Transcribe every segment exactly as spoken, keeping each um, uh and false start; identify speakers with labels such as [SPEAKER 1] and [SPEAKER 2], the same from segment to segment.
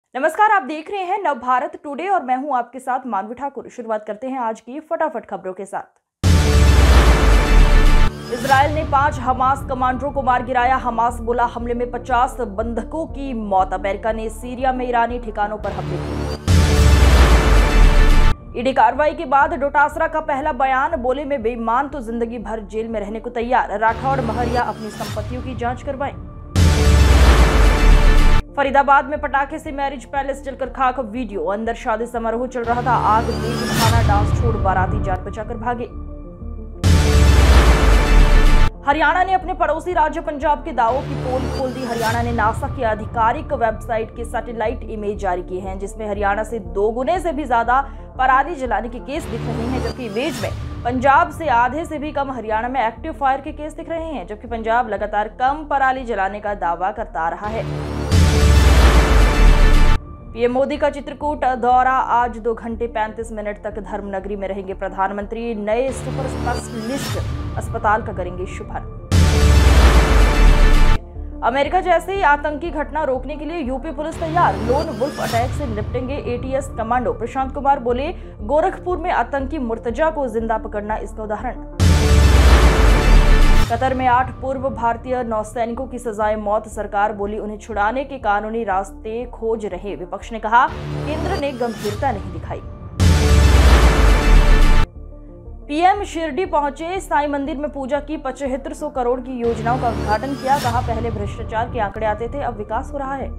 [SPEAKER 1] नमस्कार, आप देख रहे हैं नव भारत टुडे और मैं हूं आपके साथ मानवी ठाकुर। शुरुआत करते हैं आज की फटाफट खबरों के साथ। इजरायल ने पांच हमास कमांडरों को मार गिराया। हमास बोला हमले में पचास बंधकों की मौत। अमेरिका ने सीरिया में ईरानी ठिकानों पर हमले किए। ईडी कार्रवाई के बाद डोटासरा का पहला बयान। बोले में बेईमान तो जिंदगी भर जेल में रहने को तैयार। राठौड़ महरिया अपनी संपत्तियों की जांच करवाएं। फरीदाबाद में पटाखे से मैरिज पैलेस जलकर खाक। वीडियो, अंदर शादी समारोह चल रहा था, आग तेज खाना डांस छोड़ बाराती जान बचाकर भागे। हरियाणा ने अपने पड़ोसी राज्य पंजाब के दावों की पोल खोल दी। हरियाणा ने नासा की आधिकारिक वेबसाइट के सैटेलाइट इमेज जारी किए हैं, जिसमें हरियाणा से दो गुने से भी ज्यादा पराली जलाने के केस दिख रहे हैं, जबकि इमेज में पंजाब से आधे से भी कम हरियाणा में एक्टिव फायर के केस दिख रहे हैं, जबकि पंजाब लगातार कम पराली जलाने का दावा करता रहा है। पीएम मोदी का चित्रकूट दौरा। आज दो घंटे पैंतीस मिनट तक धर्मनगरी में रहेंगे प्रधानमंत्री। नए सुपर स्पेशलिस्ट अस्पताल का करेंगे शुभारंभ। अमेरिका जैसी आतंकी घटना रोकने के लिए यूपी पुलिस तैयार। लोन वुल्फ अटैक से निपटेंगे एटीएस कमांडो। प्रशांत कुमार बोले गोरखपुर में आतंकी मुर्तजा को जिंदा पकड़ना इसका उदाहरण। कतर में आठ पूर्व भारतीय नौसैनिकों की सजाए मौत। सरकार बोली उन्हें छुड़ाने के कानूनी रास्ते खोज रहे। विपक्ष ने कहा केंद्र ने गंभीरता नहीं दिखाई। पीएम शिरडी पहुंचे। साईं मंदिर में पूजा की। पचहत्तर सौ करोड़ की योजनाओं का उद्घाटन किया। कहा पहले भ्रष्टाचार के आंकड़े आते थे, अब विकास हो रहा है।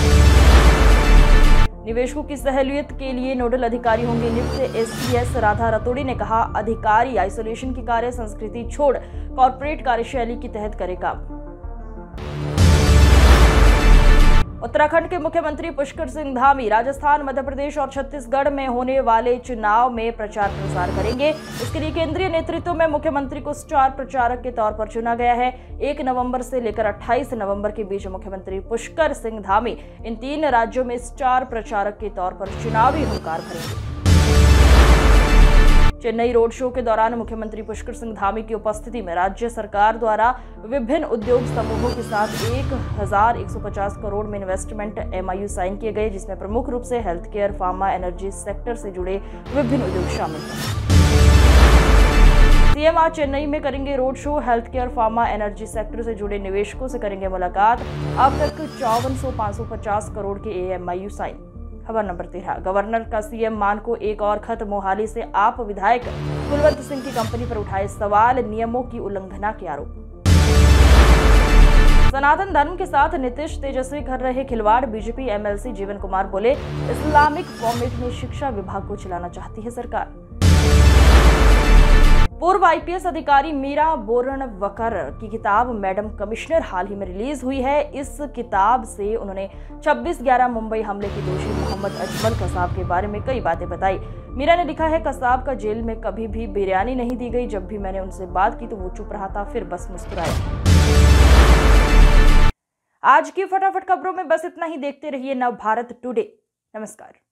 [SPEAKER 1] निवेशकों की सहूलियत के लिए नोडल अधिकारी होंगे नियुक्त। एसपीएस राधा रतोड़ी ने कहा अधिकारी आइसोलेशन की कार्य संस्कृति छोड़ कॉर्पोरेट कार्यशैली के तहत करे काम। उत्तराखंड के मुख्यमंत्री पुष्कर सिंह धामी राजस्थान, मध्य प्रदेश और छत्तीसगढ़ में होने वाले चुनाव में प्रचार प्रसार करेंगे। इसके लिए केंद्रीय नेतृत्व में मुख्यमंत्री को स्टार प्रचारक के तौर पर चुना गया है। एक नवंबर से लेकर अट्ठाईस नवंबर के बीच मुख्यमंत्री पुष्कर सिंह धामी इन तीन राज्यों में स्टार प्रचारक के तौर पर चुनावी हुंकार भरेंगे। चेन्नई रोड शो के दौरान मुख्यमंत्री पुष्कर सिंह धामी की उपस्थिति में राज्य सरकार द्वारा विभिन्न उद्योग समूहों के साथ एक हजार एक सौ पचास करोड़ में इन्वेस्टमेंट एमओयू साइन किए गए, जिसमें प्रमुख रूप से health care, pharma, energy sector से जुड़े विभिन्न उद्योग शामिल हैं। सीएम आज चेन्नई में करेंगे road show. Health care, pharma, energy sector से जुड़े निवेशकों से करेंगे मुलाकात। अब तक चौवन सौ पाँच सौ पचास करोड़ के एमओयू साइन। खबर नंबर तेरह, गवर्नर का सीएम मान को एक और खत। मोहाली से आप विधायक कुलवंत सिंह की कंपनी पर उठाए सवाल। नियमों की उल्लंघना के आरोप। सनातन धर्म के साथ नीतीश तेजस्वी कर रहे खिलवाड़। बीजेपी एमएलसी जीवन कुमार बोले इस्लामिक फॉर्मेट में शिक्षा विभाग को चलाना चाहती है सरकार। पूर्व आईपीएस अधिकारी मीरा बोरनवकर की किताब मैडम कमिश्नर हाल ही में रिलीज हुई है। इस किताब से उन्होंने छब्बीस ग्यारह मुंबई हमले के दोषी मोहम्मद अजमल कसाब के बारे में कई बातें बताई। मीरा ने लिखा है कसाब का जेल में कभी भी बिरयानी नहीं दी गई। जब भी मैंने उनसे बात की तो वो चुप रहा था, फिर बस मुस्कुराया। आज की फटाफट खबरों में बस इतना ही। देखते रहिए नव भारत टुडे। नमस्कार।